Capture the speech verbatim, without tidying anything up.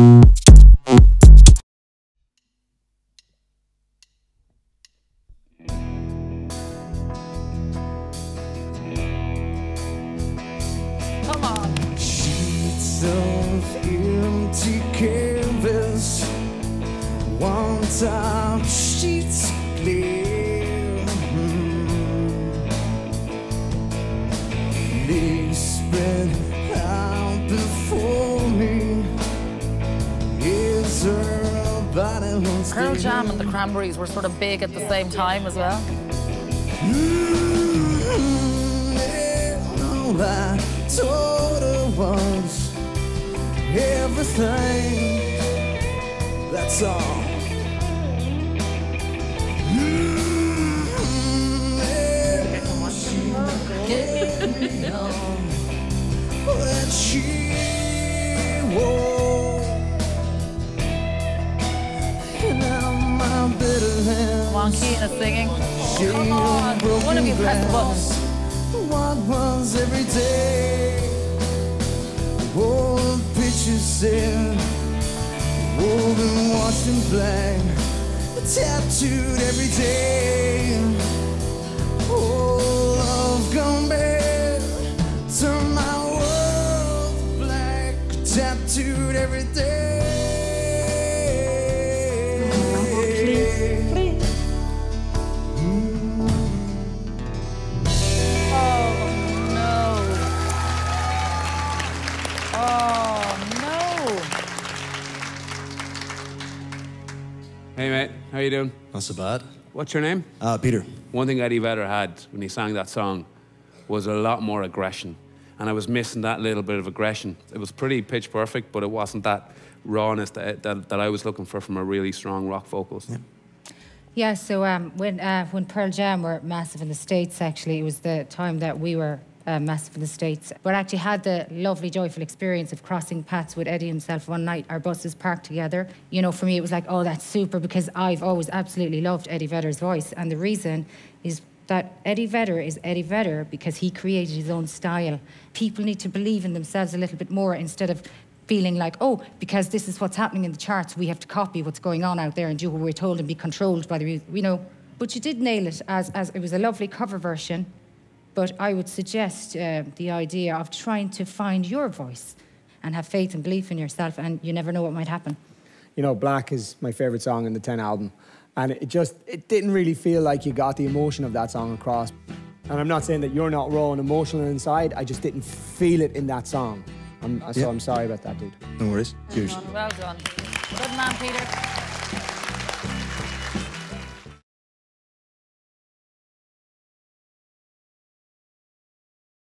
Come on. Sheets of empty canvas, one top sheets clear. Legs spread out before me. Is her body once Pearl Jam and the Cranberries were sort of big at the same time as well. Mm-hmm. Yeah, all I told her was everything. That's all. Mm-hmm. Yeah, she that she wore. And now my bitter hands. Come on, Keaton is singing. Oh, come on. One of you press the button. What was every day? Oh, the pictures said, woven, washed in black, tattooed every day. Oh, love gone bad, turn my world black, tattooed every day. Hey mate, how you doing? Not so bad. What's your name? Uh, Peter. One thing Eddie Vedder had when he sang that song was a lot more aggression. And I was missing that little bit of aggression. It was pretty pitch perfect, but it wasn't that rawness that, that, that I was looking for from a really strong rock vocals. Yeah, yeah so um, when, uh, when Pearl Jam were massive in the States, actually, it was the time that we were Uh, massive in the States. But I actually had the lovely, joyful experience of crossing paths with Eddie himself one night. Our buses parked together. You know, for me, it was like, oh, that's super, because I've always absolutely loved Eddie Vedder's voice. And the reason is that Eddie Vedder is Eddie Vedder because he created his own style. People need to believe in themselves a little bit more instead of feeling like, oh, because this is what's happening in the charts, we have to copy what's going on out there and do what we're told and be controlled by the music, you know. But you did nail it, as, as it was a lovely cover version. But I would suggest uh, the idea of trying to find your voice and have faith and belief in yourself, and you never know what might happen. You know, Black is my favourite song in the ten album, and it just, it didn't really feel like you got the emotion of that song across. And I'm not saying that you're not raw and emotional inside, I just didn't feel it in that song. I'm, so yeah. I'm sorry about that, dude. No worries. Cheers. Well done. Well done. Good man, Peter.